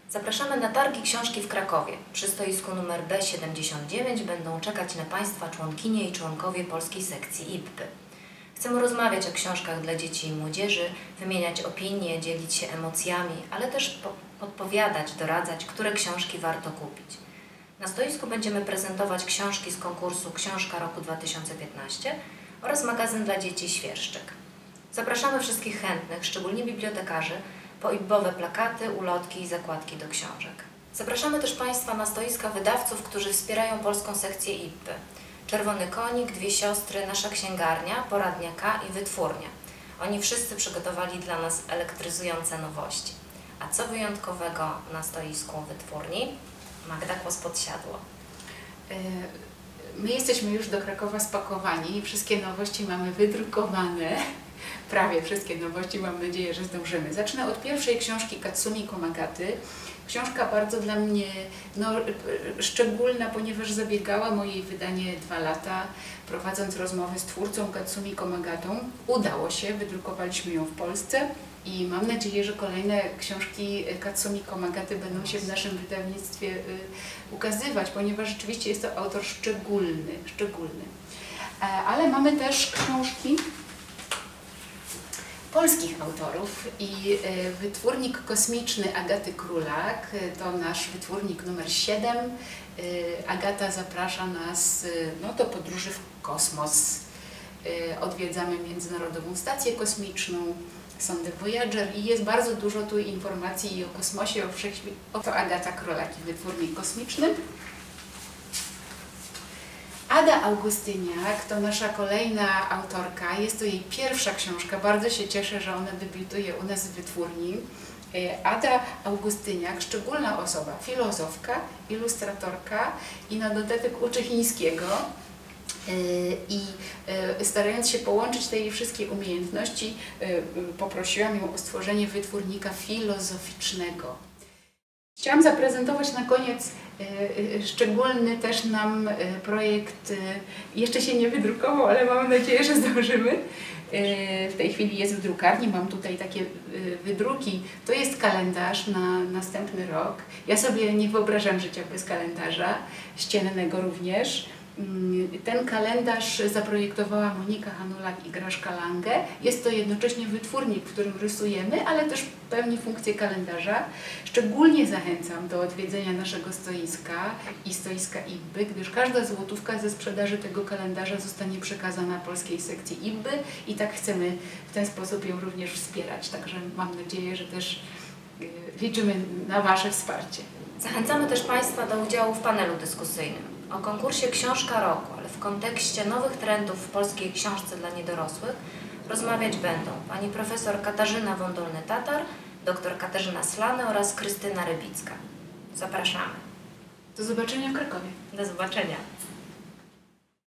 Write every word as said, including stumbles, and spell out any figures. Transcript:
Zapraszamy na targi książki w Krakowie. Przy stoisku numer B siedemdziesiąt dziewięć będą czekać na Państwa członkinie i członkowie polskiej sekcji I P P Y. Chcemy rozmawiać o książkach dla dzieci i młodzieży, wymieniać opinie, dzielić się emocjami, ale też podpowiadać, doradzać, które książki warto kupić. Na stoisku będziemy prezentować książki z konkursu Książka Roku dwa tysiące piętnaście oraz magazyn dla dzieci Świerszczyk. Zapraszamy wszystkich chętnych, szczególnie bibliotekarzy, po I P B owe plakaty, ulotki i zakładki do książek. Zapraszamy też Państwa na stoiska wydawców, którzy wspierają polską sekcję I P P Y. Czerwony Konik, Dwie Siostry, Nasza Księgarnia, Poradnia K i Wytwórnia. Oni wszyscy przygotowali dla nas elektryzujące nowości. A co wyjątkowego na stoisku Wytwórni? Magda Kłos-Podsiadło. My jesteśmy już do Krakowa spakowani, wszystkie nowości mamy wydrukowane. Prawie wszystkie nowości, mam nadzieję, że zdążymy. Zacznę od pierwszej książki Katsumi Komagaty. Książka bardzo dla mnie no, szczególna, ponieważ zabiegała o jej wydanie dwa lata, prowadząc rozmowy z twórcą Katsumi Komagatą. Udało się, wydrukowaliśmy ją w Polsce i mam nadzieję, że kolejne książki Katsumi Komagaty będą się w naszym wydawnictwie y, ukazywać, ponieważ rzeczywiście jest to autor szczególny, szczególny. E, ale mamy też książki polskich autorów i wytwórnik kosmiczny Agaty Królak, to nasz wytwórnik numer siedem. Agata zaprasza nas no, do podróży w kosmos. Odwiedzamy Międzynarodową Stację Kosmiczną, sondę Voyager i jest bardzo dużo tu informacji o kosmosie, o wszechświecie. Oto Agata Królak i wytwórnik kosmiczny. Ada Augustyniak to nasza kolejna autorka, jest to jej pierwsza książka, bardzo się cieszę, że ona debiutuje u nas w wytwórni. Ada Augustyniak, szczególna osoba, filozofka, ilustratorka i na dodatek uczy chińskiego i starając się połączyć te jej wszystkie umiejętności, poprosiłam ją o stworzenie wytwórnika filozoficznego. Chciałam zaprezentować na koniec szczególny też nam projekt, jeszcze się nie wydrukował, ale mam nadzieję, że zdążymy. W tej chwili jest w drukarni, mam tutaj takie wydruki. To jest kalendarz na następny rok. Ja sobie nie wyobrażam życia bez kalendarza, ściennego również. Ten kalendarz zaprojektowała Monika Hanulak i Graszka Lange. Jest to jednocześnie wytwórnik, w którym rysujemy, ale też pełni funkcję kalendarza. Szczególnie zachęcam do odwiedzenia naszego stoiska i stoiska I P B Y, gdyż każda złotówka ze sprzedaży tego kalendarza zostanie przekazana polskiej sekcji I P B Y i tak chcemy w ten sposób ją również wspierać. Także mam nadzieję, że też liczymy na Wasze wsparcie. Zachęcamy też Państwa do udziału w panelu dyskusyjnym o konkursie Książka Roku, ale w kontekście nowych trendów w polskiej książce dla niedorosłych rozmawiać będą pani profesor Katarzyna Wondolny-Tatar, doktor Katarzyna Slane oraz Krystyna Rybicka. Zapraszamy. Do zobaczenia w Krakowie. Do zobaczenia.